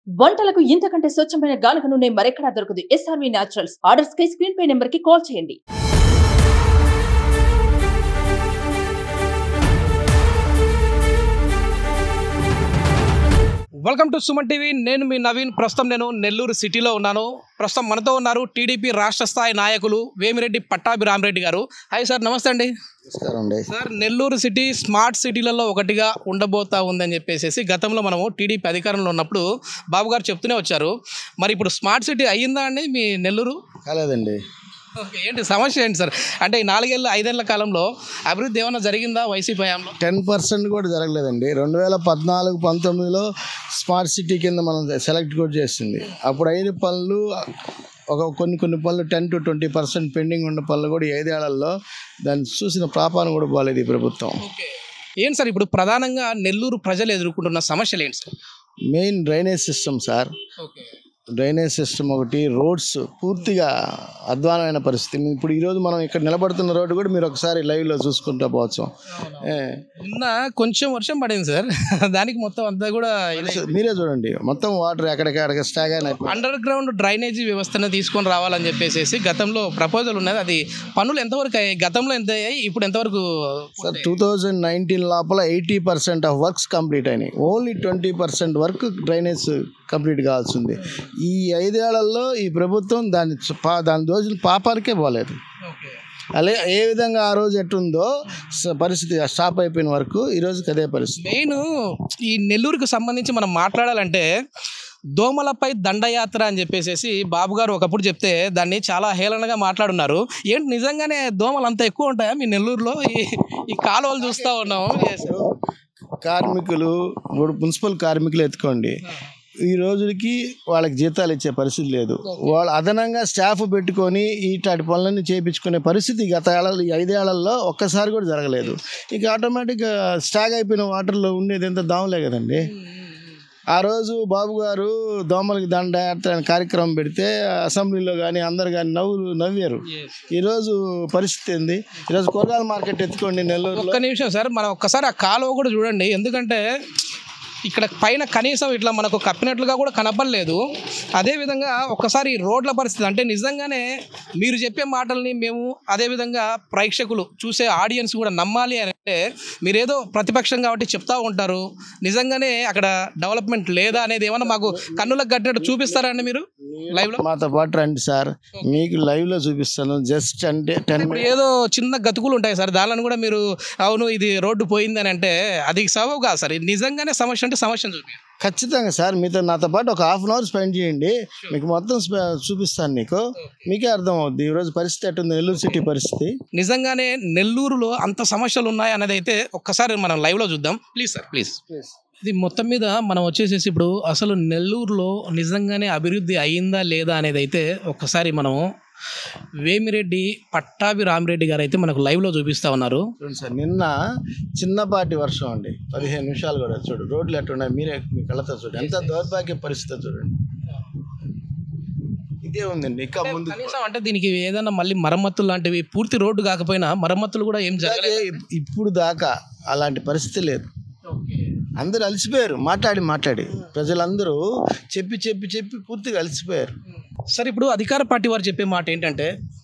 వంటలకు ఇంతకంటే స్వచ్ఛమైన గానుగ నూనె మరెక్కడా దొరకదు. SRV naturals. ఆర్డర్స్ కై స్క్రీన్ పై నెంబర్ కి కాల్ చేయండి. Welcome to Suman TV. నేను మీ నవీన్. ప్రస్తుతం నేను నెల్లూరు సిటీలో ఉన్నాను. ప్రస్తుతం మనతో ఉన్నారు టీడీపీ రాష్ట్ర స్థాయి నాయకులు వేమిరెడ్డి పట్టాభి రామిరెడ్డి గారు. హాయ్ సార్, నమస్తే అండి. నమస్కారం అండి. సార్, నెల్లూరు సిటీ స్మార్ట్ సిటీలలో ఒకటిగా ఉండబోతా ఉందని చెప్పేసి గతంలో మనము టీడీపీ అధికారంలో ఉన్నప్పుడు బాబు గారు చెప్తూనే వచ్చారు. మరి ఇప్పుడు స్మార్ట్ సిటీ అయ్యిందా అండి మీ నెల్లూరు? కాలేదండి. ఓకే, ఏంటి సమస్య ఏంటి సార్? అంటే ఈ 4-5 కాలంలో అభివృద్ధి ఏమైనా జరిగిందా వైసీపీ హయాంలో? 10% కూడా జరగలేదండి. 2014-19లో స్మార్ట్ సిటీ కింద మనం సెలెక్ట్ కూడా చేసింది. అప్పుడు అయిన పనులు కొన్ని పనులు 10-20% పెండింగ్ ఉన్న పనులు కూడా 5 ఏళ్లలో దాన్ని చూసిన పాపాను కూడా బాగాలేదు ఈ ప్రభుత్వం. ఏంటి సార్ ఇప్పుడు ప్రధానంగా నెల్లూరు ప్రజలు ఎదుర్కొంటున్న సమస్యలు ఏంటి sir? Main drainage system sir. Drainage system ఒకటి, రోడ్స్ పూర్తిగా అధ్వానమైన పరిస్థితి. ఇప్పుడు ఈరోజు మనం ఇక్కడ నిలబడుతున్న రోడ్డు కూడా మీరు ఒకసారి లైవ్లో చూసుకుంటా పోవచ్చు. నిన్న కొంచెం వర్షం పడింది సార్, దానికి మొత్తం అంతా కూడా మీరే చూడండి, మొత్తం వాటర్ ఎక్కడికక్కడ స్టాగ్ అయిన అండర్ గ్రౌండ్ డ్రైనేజీ వ్యవస్థను తీసుకొని రావాలని చెప్పేసి గతంలో ప్రపోజల్ ఉన్నది. అది పనులు ఎంతవరకు అయ్యాయి? గతంలో ఎంత అయ్యాయి, ఇప్పుడు ఎంతవరకు? సార్ 2019 లోపల 80% ఆఫ్ వర్క్స్ కంప్లీట్ అయినాయి. ఓన్లీ 20% వర్క్ డ్రైనేజ్ కంప్లీట్ కావాల్సింది. ఈ 5 ఏళ్లలో ఈ ప్రభుత్వం దాని రోజులు పాపానికే పోలేదు. అలా ఏ విధంగా ఆ రోజు ఎట్టుందో పరిస్థితి స్టాప్ అయిపోయిన వరకు ఈ రోజుకి అదే పరిస్థితి. మెయిన్ ఈ నెల్లూరుకు సంబంధించి మనం మాట్లాడాలంటే దోమలపై దండయాత్ర అని చెప్పేసి బాబు గారు ఒకప్పుడు చెప్తే దాన్ని చాలా హేళనగా మాట్లాడున్నారు. ఏంటి నిజంగానే దోమలు అంత ఎక్కువ ఉంటాయా మీ నెల్లూరులో? ఈ కాలువలు చూస్తూ ఉన్నాము. కార్మికులు, మున్సిపల్ కార్మికులు ఎత్తుకోండి, ఈ రోజులకి వాళ్ళకి జీతాలు ఇచ్చే పరిస్థితి లేదు. వాళ్ళు అదనంగా స్టాఫ్ పెట్టుకొని ఇట్లాంటి పనులన్నీ చేయించుకునే పరిస్థితి గత 5 ఏళ్లలో ఒక్కసారి కూడా జరగలేదు. ఇక ఆటోమేటిక్గా స్టాగ్ అయిపోయిన వాటర్లో ఉండేది ఎంత దోమలే కదండి. ఆ రోజు బాబు గారు దోమలకి దండయాత్ర అనే కార్యక్రమం పెడితే అసెంబ్లీలో కానీ అందరు కానీ నవ్వారు. ఈరోజు పరిస్థితి ఏంది? ఈరోజు కూరగాయల మార్కెట్ ఎత్తుకోండి నెల్లూరు. ఒక్క నిమిషం సార్, మనం ఒక్కసారి ఆ కాలువ కూడా చూడండి. ఎందుకంటే ఇక్కడ పైన కనీసం ఇట్లా మనకు కప్పినట్లుగా కూడా కనపడలేదు. అదేవిధంగా ఒక్కసారి రోడ్ల పరిస్థితి అంటే నిజంగానే మీరు చెప్పే మాటల్ని మేము అదేవిధంగా ప్రేక్షకులు చూసే ఆడియన్స్ కూడా నమ్మాలి అని అంటే మీరేదో ప్రతిపక్షం కాబట్టి చెప్తా ఉంటారు. నిజంగానే అక్కడ డెవలప్మెంట్ లేదా అనేది ఏమన్నా మాకు కన్నులకు కట్టినట్టు చూపిస్తారా అండి మీరు లైవ్లో? మాతో పాటు రండి సార్, మీకు లైవ్లో చూపిస్తాను. జస్ట్ అంటే 10 ఇప్పుడు ఏదో చిన్న గతుకులు ఉంటాయి సార్, దానిని కూడా మీరు అవును ఇది రోడ్డు పోయింది అని అంటే అది సబబు కాదు సార్. నిజంగానే సమస్య అంటే సమస్యను చూపి ఖచ్చితంగా సార్ నాతో పాటు ఒక 1/2 అవర్ స్పెండ్ చేయండి, మీకు మొత్తం చూపిస్తాను. మీకే అర్థం అవుద్ది ఈరోజు పరిస్థితి ఎట్టుంది నెల్లూరు సిటీ పరిస్థితి. నిజంగానే నెల్లూరులో అంత సమస్యలు ఉన్నాయి అనేది అయితే ఒక్కసారి మనం లైవ్లో చూద్దాం ప్లీజ్ సార్, ప్లీజ్. ఇది మొత్తం మీద మనం వచ్చేసేసి ఇప్పుడు అసలు నెల్లూరులో నిజంగానే అభివృద్ధి అయ్యిందా లేదా అనేది అయితే ఒక్కసారి మనం వేమిరెడ్డి పట్టాభి రామిరెడ్డి గారు అయితే మనకు లైవ్లో చూపిస్తూ ఉన్నారు. సార్ నిన్న చిన్నపాటి వర్షం అండి, 15 నిమిషాలు కూడా చూడు రోడ్లు ఎట్టున్నాయి, మీరే మీ కళ్ళతో చూడండి. ఎంత దౌర్భాగ్య పరిస్థితి చూడండి. ఇదే ఉందండి ఇంకా ముందు. కనీసం అంటే దీనికి ఏదైనా మళ్ళీ మరమ్మతులు లాంటివి పూర్తి రోడ్డు కాకపోయినా మరమ్మతులు కూడా ఏం జరగలేదు. ఇప్పుడు దాకా అలాంటి పరిస్థితి లేదు. అందరూ అలసిపోయారు మాట్లాడి ప్రజలందరూ చెప్పి పూర్తిగా అలసిపోయారు. సరే, ఇప్పుడు అధికార పార్టీ వారు చెప్పే మాట ఏంటంటే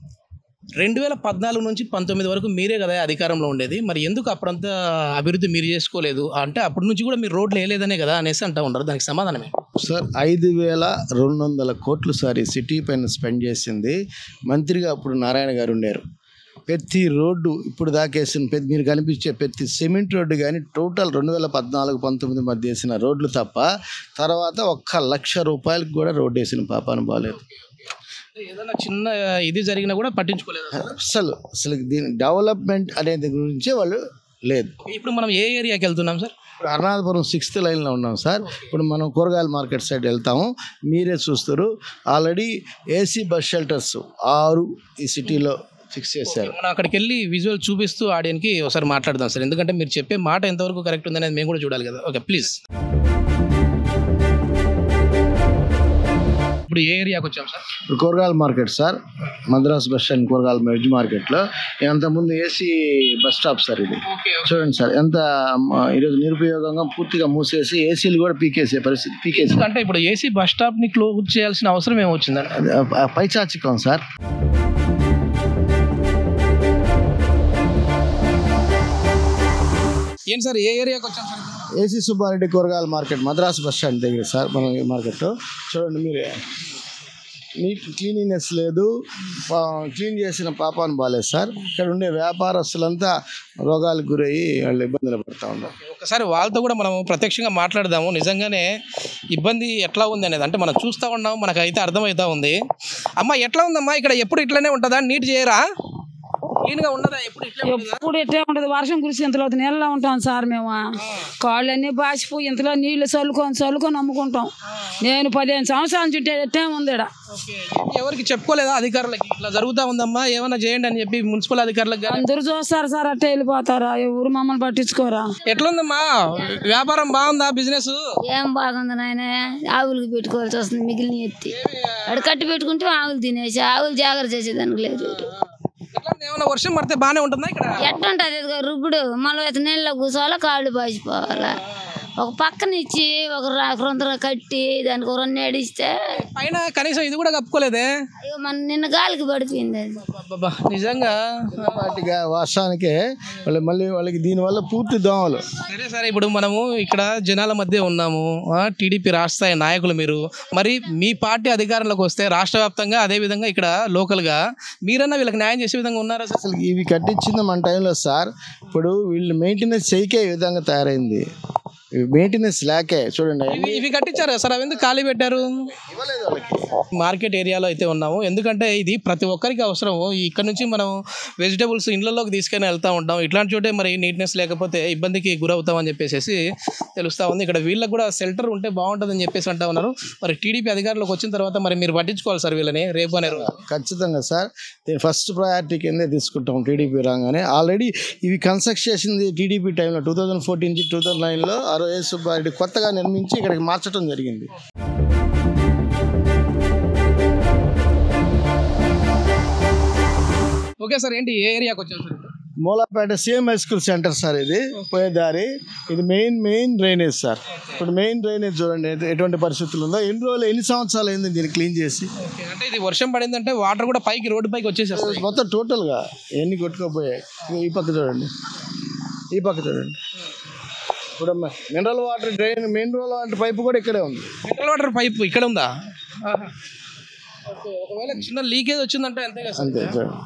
2014 నుంచి 19 వరకు మీరే కదా అధికారంలో ఉండేది, మరి ఎందుకు అప్పుడంతా అభివృద్ధి మీరు చేసుకోలేదు అంటే అప్పటి నుంచి కూడా మీరు రోడ్లు వేయలేదనే కదా అనేసి అంటూ ఉంటారు. దానికి సమాధానమే సార్ 5,200 కోట్లు సార్ ఈ సిటీ పైన స్పెండ్ చేసింది. మంత్రిగా అప్పుడు నారాయణ గారు ఉండారు. ప్రతి రోడ్డు ఇప్పుడు దాకేసిన మీరు కనిపించే ప్రతి సిమెంట్ రోడ్డు కానీ టోటల్ 2014-19 మధ్య వేసిన రోడ్లు తప్ప తర్వాత 1,00,000 రూపాయలకు కూడా రోడ్డు వేసిన పాపాను బాగాలేదు. ఏదైనా చిన్న ఇది జరిగినా కూడా పట్టించుకోలేదు అసలు దీని డెవలప్మెంట్ అనేది గురించే వాళ్ళు లేదు. ఇప్పుడు మనం ఏ ఏరియాకి వెళ్తున్నాం సార్? ఇప్పుడు అరుణాచపురం 6th లైన్లో ఉన్నాం సార్. ఇప్పుడు మనం కూరగాయల మార్కెట్ సైడ్ వెళ్తాము, మీరే చూస్తారు. ఆల్రెడీ AC బస్ షెల్టర్స్ 6 ఈ సిటీలో ఫిక్స్ చేశారు. మనం అక్కడికి వెళ్ళి విజువల్ చూపిస్తూ ఆడియన్కి ఒకసారి మాట్లాడదాం సార్, ఎందుకంటే మీరు చెప్పే మాట ఎంతవరకు కరెక్ట్ ఉందనేది మేము కూడా చూడాలి కదా. Okay please. ఇప్పుడు ఏ ఏరియాకి వచ్చాం సార్? ఇప్పుడు కూరగాయల market sir, Madras bus stand కూరగాయల వెజ్ మార్కెట్లో. అంతకుముందు ఏసీ బస్ స్టాప్ సార్ ఇది. చూడండి సార్ ఎంత ఈరోజు నిరుపయోగంగా పూర్తిగా మూసేసి ఏసీలు కూడా పీకేసే పరిస్థితి. అంటే ఇప్పుడు ఏసీ బస్ స్టాప్ ని క్లోజ్ చేయాల్సిన అవసరం ఏమొచ్చిందండి? పైచాచికం సార్. ఏంటి సార్ ఏ ఏరియాకి వచ్చాం సార్? ఏసీ సుబ్బారెడ్డి కూరగాయల మార్కెట్ మద్రాస్ బస్ స్టాండ్ దగ్గర సార్ మన మార్కెట్. చూడండి మీరే, నీట్ క్లీనినెస్ లేదు, క్లీన్ చేసిన పాపాను బాలేదు సార్. ఇక్కడ ఉండే వ్యాపారస్తులంతా రోగాలకు గురయ్యి వాళ్ళు ఇబ్బందులు పడుతూ ఉన్నారు. ఒకసారి వాళ్ళతో కూడా మనం ప్రత్యక్షంగా మాట్లాడదాము. నిజంగానే ఇబ్బంది ఎట్లా ఉంది అనేది అంటే మనం చూస్తూ ఉన్నాం, మనకైతే అర్థమవుతా ఉంది. అమ్మ ఎట్లా ఉందమ్మా ఇక్కడ? ఎప్పుడు ఇట్లనే ఉంటుందా? నీట్ చేయరా? క్లీన్గా ఉన్నదా? ఎప్పుడు ఇట్లే ఉంటుంది. వర్షం కురిసి ఇంతలో నీళ్ళలో ఉంటాం సార్ మేము. కాళ్ళన్నీ బాసిపోయి ఇంతలో నీళ్లు చల్లుకొని అమ్ముకుంటాం. నేను 15 సంవత్సరాల చుట్టే ఎట్టే ఉంది. ఎవరికి చెప్పుకోలేదా అధికారులకి ఇట్లా జరుగుతా ఉందమ్మా ఏమన్నా చేయండి అని చెప్పి? మున్సిపల్ అధికారులకు అందరూ చూస్తారు సార్, అట్టే వెళ్ళిపోతారా? ఎవరు మమ్మల్ని పట్టించుకోరా? ఎట్లుందమ్మా వ్యాపారం? బాగుందా బిజినెస్? ఏం బాగుంది నాయన, ఆవులకి పెట్టుకోవాల్సి వస్తుంది. మిగిలిన ఎత్తి అక్కడ కట్టి పెట్టుకుంటే ఆవులు తినేసి ఆవులు జాగ్రత్త చేసేదానికి లేదు. ఏమన్నా వర్షం పడితే బాగానే ఉంటుందా ఇక్కడ? ఎట్టుంటది రుబ్బుడు మళ్ళీ నీళ్ళలో కూర్చోవాలా, కాళ్ళు బాసిపోవాలా. ఒక పక్కన ఇచ్చి ఒక రొంతగా కట్టి దానికి ఒక 2 ఏడిస్తే పైన కనీసం ఇది కూడా కప్పుకోలేదే. అయ్యో మన నిన్న గాలికి పడిపోయింది అది. నిజంగా వర్షానికే మళ్ళీ వాళ్ళకి దీనివల్ల పూర్తి దోమలు. సరే ఇప్పుడు మనము ఇక్కడ జనాల మధ్య ఉన్నాము, టీడీపీ రాష్ట్ర స్థాయి నాయకులు మీరు. మరి మీ పార్టీ అధికారంలోకి వస్తే రాష్ట్ర వ్యాప్తంగా అదేవిధంగా ఇక్కడ లోకల్గా మీరన్నా వీళ్ళకి న్యాయం చేసే విధంగా ఉన్నారా? అసలు ఇవి కట్టించింది మన టైంలో సార్. ఇప్పుడు వీళ్ళు మెయింటెనెన్స్ చేయకే ఈ విధంగా తయారైంది. మెయింటెనెన్స్ లేకే చూడండి. ఇవి కట్టించారు సార్, అవి ఎందుకు ఖాళీ పెట్టారు? మార్కెట్ ఏరియాలో అయితే ఉన్నాము, ఎందుకంటే ఇది ప్రతి ఒక్కరికి అవసరం. ఇక్కడ నుంచి మనం వెజిటబుల్స్ ఇళ్లలోకి తీసుకొని వెళ్తూ ఉంటాం. ఇట్లాంటి చోటే మరి నీట్నెస్ లేకపోతే ఇబ్బందికి గురవుతాం అని చెప్పేసి తెలుస్తూ ఉంది. ఇక్కడ వీళ్ళకి కూడా షెల్టర్ ఉంటే బాగుంటుందని చెప్పేసి అంటూ ఉన్నారు. మరి టీడీపీ అధికారులకు వచ్చిన తర్వాత మరి మీరు పట్టించుకోవాలి సార్ వీళ్ళని రేపు అనే రోజు. ఖచ్చితంగా సార్, ఫస్ట్ ప్రయారిటీ కిందే తీసుకుంటాం టీడీపీ రాగానే. ఆల్రెడీ ఇవి కన్స్ట్రక్ట్ చేసింది టీడీపీ టైంలో 2014-2009లో ఏసీ సుబ్బారెడ్డి కొత్తగా నిర్మించి ఇక్కడికి మార్చడం జరిగింది. ఓకే సార్, ఏంటి ఏ ఏరియాకి వచ్చారు sir? Mulapeta CM high school center sir. ఇది పోయే దారి, ఇది మెయిన్ డ్రైనేజ్ సార్. ఇప్పుడు మెయిన్ డ్రైనేజ్ చూడండి ఎటువంటి పరిస్థితులు ఉందో. ఎన్ని సంవత్సరాలు అయింది దీన్ని క్లీన్ చేసి. అంటే ఇది వర్షం పడిందంటే వాటర్ కూడా పైకి రోడ్డు పైకి వచ్చేసేస్తాయి మొత్తం టోటల్గా ఎన్ని కొట్టుకోపోయాయి. ఈ పక్క చూడండి, ఈ పక్క చూడండి. ఇప్పుడు మినరల్ వాటర్ పైపు కూడా ఇక్కడే ఉంది. మినరల్ వాటర్ పైపు ఇక్కడ ఉందా? ఒకవేళ చిన్న లీకేజ్ వచ్చిందంటే అంతే కదా? అంతే.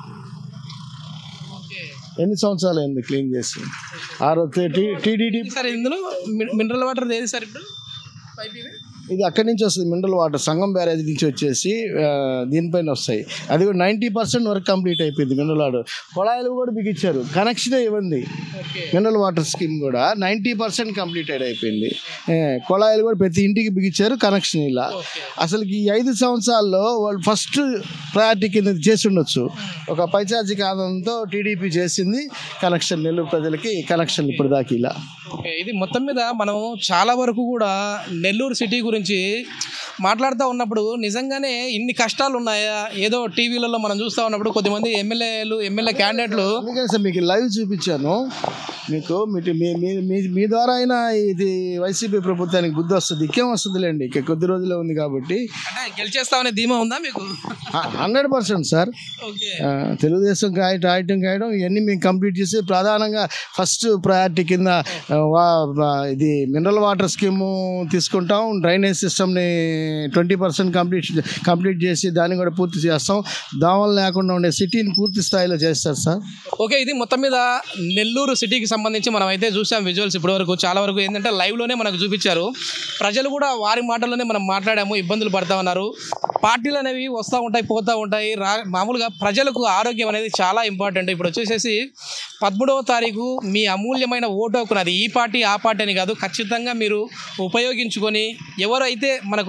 ఎన్ని సంవత్సరాలు అయింది క్లీన్ చేసి? టీడీటీ సార్ ఇందులో మినరల్ వాటర్ ఏది సార్ ఇప్పుడు పైప్? ఇది అక్కడి నుంచి వస్తుంది మినరల్ వాటర్, సంగం బ్యారేజ్ నుంచి వచ్చేసి దీనిపైన వస్తాయి. అది కూడా 90% వరకు కంప్లీట్ అయిపోయింది మినరల్ వాటర్. కొళాయిలు కూడా బిగించారు, కనెక్షన్ ఇవ్వండి. మినరల్ వాటర్ స్కీమ్ కూడా 90% కంప్లీటెడ్ అయిపోయింది. కొళాయిలు కూడా ప్రతి ఇంటికి బిగించారు, కనెక్షన్ ఇలా. అసలు ఈ 5 సంవత్సరాల్లో వాళ్ళు ఫస్ట్ ప్రయారిటీ కింద చేసి ఉండొచ్చు. ఒక పైచార్జిక ఆనందంతో టీడీపీ చేసింది కనెక్షన్, నెల్లూరు ప్రజలకి కనెక్షన్ ఇప్పుడు దాకా ఇలా. ఇది మొత్తం మీద మనం చాలా వరకు కూడా నెల్లూరు సిటీ గురించి మాట్లాడుతూ ఉన్నప్పుడు నిజంగానే ఇన్ని కష్టాలు ఉన్నాయా? ఏదో టీవీలలో మనం చూస్తూ ఉన్నప్పుడు కొద్దిమంది ఎమ్మెల్యే క్యాండిడేట్లు. అందుకని సార్ మీకు లైవ్ చూపించాను. మీకు మీ ద్వారా అయినా ఇది వైసీపీ ప్రభుత్వానికి బుద్ధి వస్తుంది. ఇంకేం వస్తుందిలేండి, ఇక కొద్ది రోజులే ఉంది కాబట్టి. గెలిచేస్తామనే ధీమా ఉందా మీకు? 100% సార్. తెలుగుదేశం కాయటం ఇవన్నీ మేము కంప్లీట్ చేసి ప్రధానంగా ఫస్ట్ ప్రయారిటీ కింద ఇది మినరల్ వాటర్ స్కీము తీసుకుంటాం. డ్రైనేజ్ సిస్టమ్ని 20% కంప్లీట్ చేసి దాన్ని కూడా పూర్తి చేస్తాం. దోమలు లేకుండా ఉండే సిటీని పూర్తి స్థాయిలో చేస్తారు సార్. ఓకే, ఇది మొత్తం మీద నెల్లూరు సిటీకి సంబంధించి మనం అయితే చూసాం విజువల్స్. ఇప్పటివరకు చాలా వరకు ఏంటంటే లైవ్లోనే మనకు చూపించారు. ప్రజలు కూడా వారి మాటల్లోనే మనం మాట్లాడాము, ఇబ్బందులు పడతా ఉన్నారు. పార్టీలు అనేవి వస్తూ ఉంటాయి, పోతూ ఉంటాయి. మామూలుగా ప్రజలకు ఆరోగ్యం అనేది చాలా ఇంపార్టెంట్. ఇప్పుడు వచ్చేసేసి 13వ తారీఖు మీ అమూల్యమైన ఓటు హక్కునది ఈ పార్టీ ఆ పార్టీ అని కాదు, ఖచ్చితంగా మీరు ఉపయోగించుకొని ఎవరైతే మనకు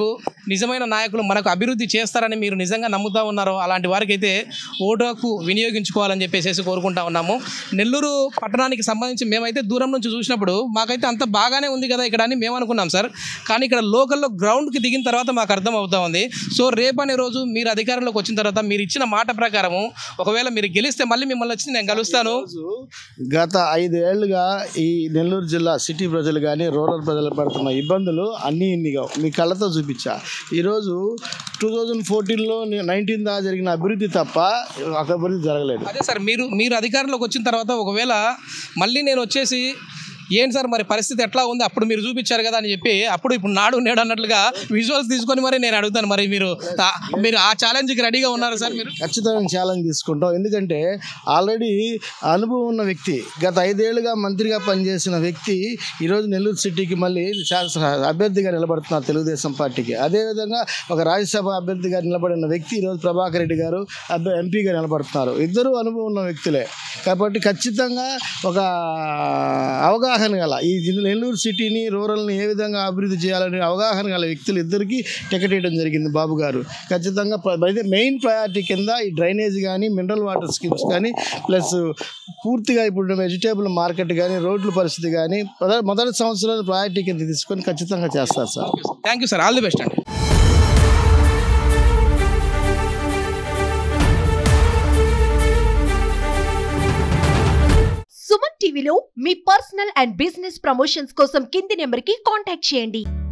నిజమైన నాయకులు మనకు అభివృద్ధి చేస్తారని మీరు నిజంగా నమ్ముతా ఉన్నారో అలాంటి వారికి అయితే ఓటు హక్కు వినియోగించుకోవాలని చెప్పేసి కోరుకుంటా ఉన్నాము. నెల్లూరు పట్టణానికి సంబంధించి మేమైతే దూరం నుంచి చూసినప్పుడు మాకైతే అంత బాగానే ఉంది కదా ఇక్కడ అని మేము అనుకున్నాం సార్. కానీ ఇక్కడ లోకల్లో గ్రౌండ్కి దిగిన తర్వాత మాకు అర్థం అవుతా ఉంది. సో రేపనే రోజు మీరు అధికారంలోకి వచ్చిన తర్వాత మీరు ఇచ్చిన మాట ప్రకారము ఒకవేళ మీరు గెలిస్తే మళ్ళీ మిమ్మల్ని వచ్చి నేను కలుస్తాను. గత 5 ఏళ్లుగా ఈ నెల్లూరు జిల్లా సిటీ ప్రజలు కానీ రూరల్ ప్రజలు పడుతున్న ఇబ్బందులు ఇన్నిగా మీ కళ్ళతో చూపించా. ఈరోజు 2014లో 19 దాకా జరిగిన అభివృద్ధి తప్ప ఒక అభివృద్ధి జరగలేదు. అదే సార్ మీరు అధికారంలోకి వచ్చిన తర్వాత ఒకవేళ మళ్ళీ నేను వచ్చేసి ఏంటి సార్ మరి పరిస్థితి ఎట్లా ఉంది అప్పుడు మీరు చూపించారు కదా అని చెప్పి అప్పుడు ఇప్పుడు నాడు నేడు అన్నట్లుగా విజువల్స్ తీసుకొని మరి నేను అడుగుతాను. మరి మీరు ఆ ఛాలెంజ్కి రెడీగా ఉన్నారు సార్? మీరు ఖచ్చితంగా ఛాలెంజ్ తీసుకుంటాం. ఎందుకంటే ఆల్రెడీ అనుభవం ఉన్న వ్యక్తి, గత 5 ఏళ్లుగా మంత్రిగా పనిచేసిన వ్యక్తి ఈరోజు నెల్లూరు సిటీకి మళ్ళీ అభ్యర్థిగా నిలబడుతున్నారు తెలుగుదేశం పార్టీకి. అదేవిధంగా ఒక రాజ్యసభ అభ్యర్థిగా నిలబడిన వ్యక్తి ఈరోజు ప్రభాకర్ రెడ్డి గారు ఎంపీగా నిలబడుతున్నారు. ఇద్దరు అనుభవం ఉన్న వ్యక్తులే కాబట్టి ఖచ్చితంగా ఒక అవగాహన గల ఈ నెల్లూరు సిటీని రూరల్ని ఏ విధంగా అభివృద్ధి చేయాలని అవగాహన గల వ్యక్తులు ఇద్దరికి టికెట్ ఇవ్వడం జరిగింది బాబు గారు. ఖచ్చితంగా మెయిన్ ప్రయారిటీ కింద ఈ డ్రైనేజ్ కానీ మినరల్ వాటర్ స్కీమ్స్ కానీ ప్లస్ పూర్తిగా ఇప్పుడు వెజిటేబుల్ మార్కెట్ కానీ రోడ్ల పరిస్థితి కానీ మొదటి సంవత్సరాలు ప్రయారిటీ కింద తీసుకొని ఖచ్చితంగా చేస్తారు sir. Thank you sir, all the best అండి. సుమన్ టీవీలో మీ పర్సనల్ అండ్ బిజినెస్ ప్రమోషన్స్ కోసం కింది నెంబర్కి కాంటాక్ట్ చేయండి.